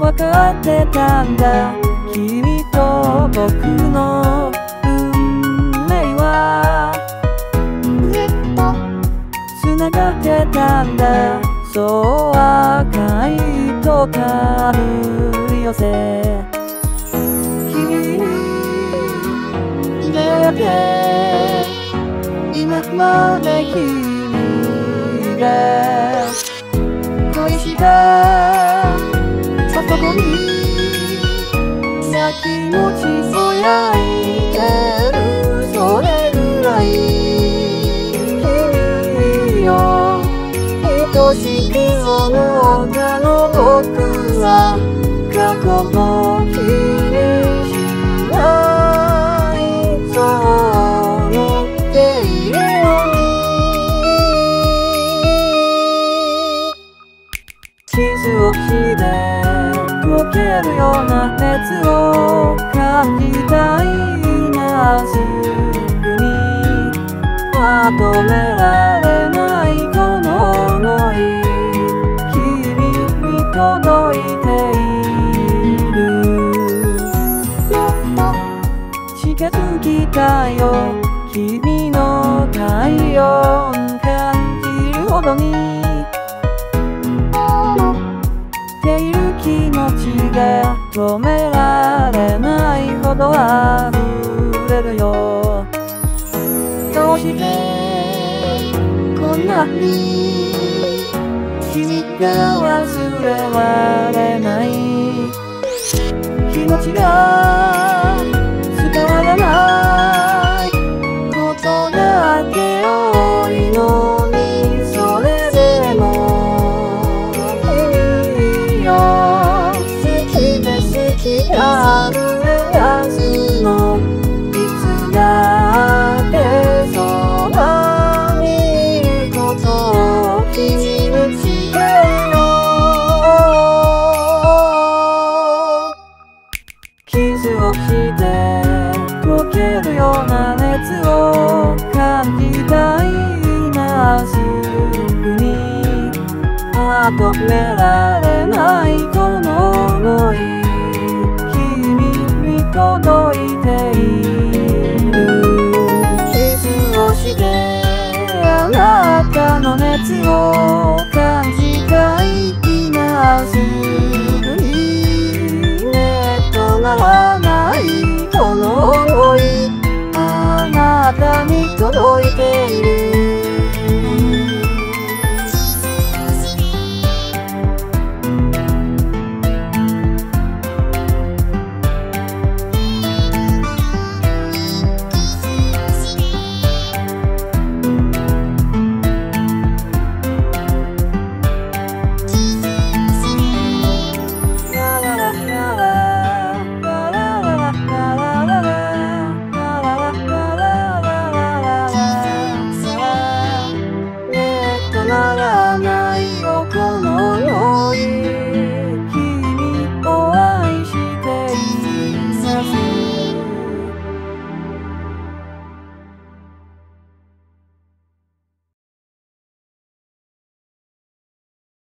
わかってたんだ。君と僕の運命はずっと繋がってたんだ。そう赤い糸たるり寄せ君に出会って今まで君が恋したそこにやきもちぼやいてるそれぐらい君よ愛しく思ったの僕は過去も気にしないそう思っているのに傷をして溶けるような熱を感じたいなすぐにまとめられないこの想い君に届いているもっと近づきたいよ君の体温感じるほどにている気持ちが止められないほど溢れるよ。どうしてこんなに君が忘れられない気持ちが伝わらないことだけ多いのにそれでも君よ好きで好きあるはずのいつだってそばにいることを君に誓うよキスをして溶けるような熱を感じたいなすぐにまとめられないこの想い君に届いているキスをしてあなたのね